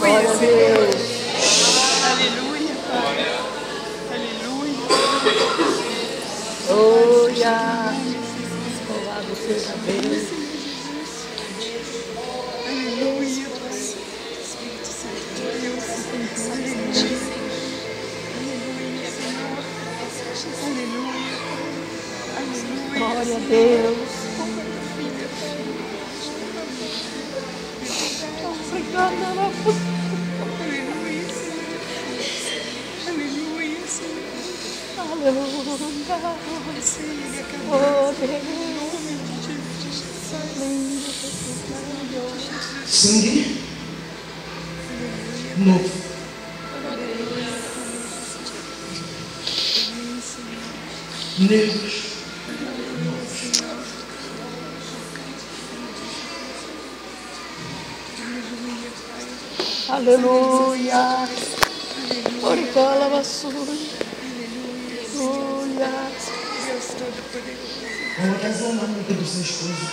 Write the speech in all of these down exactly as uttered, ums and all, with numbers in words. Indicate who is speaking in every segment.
Speaker 1: Glória a Deus.
Speaker 2: Aleluia, Pai. Aleluia.
Speaker 1: Aleluia. Louvado seja Deus.
Speaker 2: Aleluia, Pai. Espírito Santo de Deus. Aleluia. Aleluia, Senhor. Aleluia. Aleluia.
Speaker 1: Glória a Deus. Obrigada,
Speaker 2: Aleluia, Senhor. Aleluia, Senhor.
Speaker 1: aleluia.
Speaker 2: Senhor,
Speaker 1: Oh, Deus.
Speaker 3: Sangue novo. Nervos.
Speaker 1: Aleluia. Oricala vassoura. Aleluia.
Speaker 2: Deus Todo-Poderoso.
Speaker 3: Coloque as mãos na nuca do seu esposo.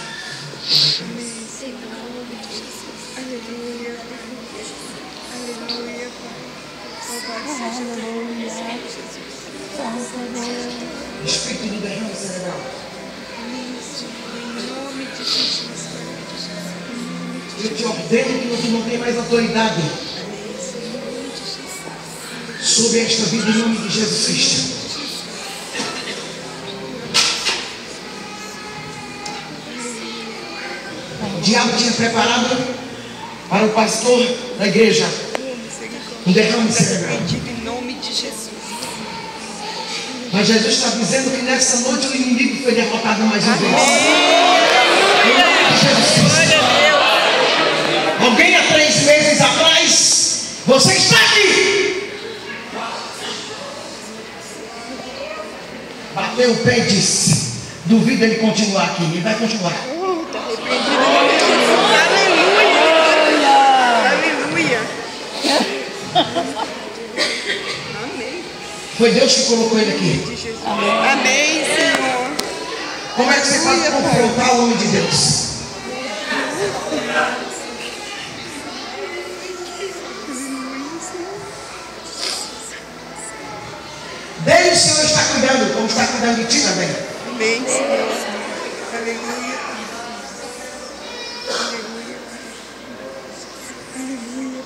Speaker 2: Aleluia. Aleluia, Pai. Louvado seja teu nome, Senhor Jesus.
Speaker 3: Espírito de derrame cerebral.
Speaker 2: Isso, em nome de Jesus, Pai.
Speaker 3: Eu te ordeno que você não tem mais autoridade sobre esta vida em nome de Jesus Cristo. O diabo tinha preparado para o pastor da igreja um derrame cerebral.
Speaker 2: Em nome de Jesus.
Speaker 3: Mas Jesus está dizendo que nessa noite o inimigo foi derrotado mais uma vez. Em nome de Jesus Cristo. Alguém há três meses atrás, você está aqui. Bateu o pé e disse: duvido ele continuar aqui. Ele vai continuar.
Speaker 2: Está repreendido em nome de Jesus. Aleluia. Aleluia. Amém.
Speaker 3: Foi Deus que colocou ele aqui.
Speaker 2: De Jesus. Amém, Senhor.
Speaker 3: Como é que você pode confrontar o homem de Deus? Dele o Senhor está cuidando, como está cuidando de ti também.
Speaker 2: Amém, Senhor. Aleluia. Aleluia. Aleluia.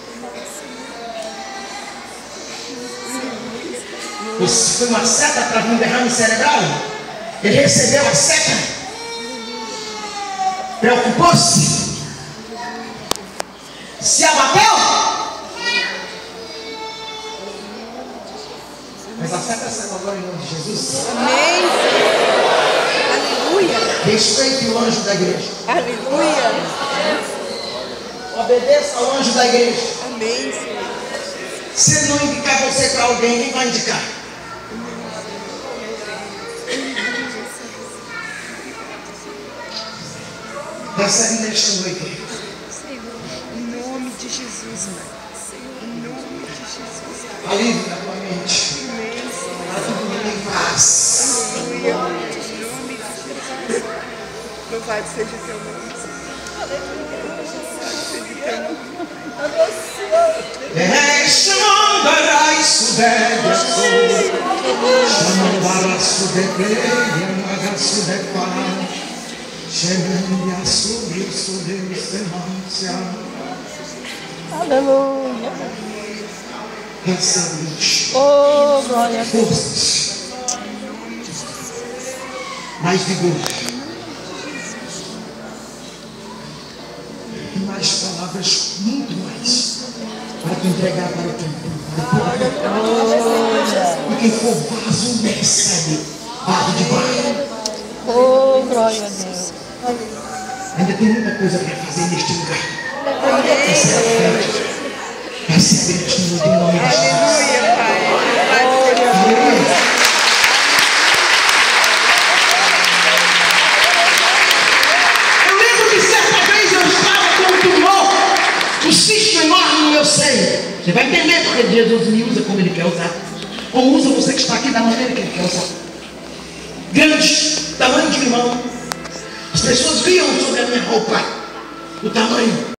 Speaker 3: Isso foi uma seta para vir um derrame cerebral. Ele recebeu a seta. Preocupou-se. Se abateu. Mas a seta saiu agora em nome de Jesus.
Speaker 2: Amém, Senhor. Aleluia.
Speaker 3: Respeite o anjo da igreja.
Speaker 2: Aleluia.
Speaker 3: Obedeça ao anjo da igreja.
Speaker 2: Amém, Senhor.
Speaker 3: Se ele não indicar você para alguém, quem vai indicar? Recebe nesta noite.
Speaker 2: Senhor, em nome de Jesus, Pai. Senhor, em nome de Jesus.
Speaker 3: Alívio na tua mente.
Speaker 2: Amém, Senhor.
Speaker 3: Para tudo em paz.
Speaker 2: Aleluia. Em nome de Jesus. Louvado seja teu nome, Senhor. Louvado seja teu nome.
Speaker 3: Eshamandarai sudega Shamandara sudepeia Maga sudepa Shemendia subiu sudeu semância.
Speaker 1: Aleluia.
Speaker 3: Recebe
Speaker 1: Oh, glória a Deus.
Speaker 3: forças, mais vigor e mais palavras, muito mais, para te entregar para o teu povo. E quem for vaso recebe vaso de barro.
Speaker 1: Oh, glória a Deus.
Speaker 3: Ainda tem muita coisa para fazer neste lugar. Recebe, recebe neste lugar em nome de Jesus.
Speaker 2: Aleluia, Pai. Louvado seja teu nome.
Speaker 3: Aleluia. Eu lembro que certa vez eu estava com um tumor, um cisto enorme no meu seio. Você vai entender porque Jesus me usa como Ele quer usar. Ou usa você que está aqui da maneira que Ele quer usar. Grande, tamanho de limão. As pessoas viam sobre a minha roupa o tamanho.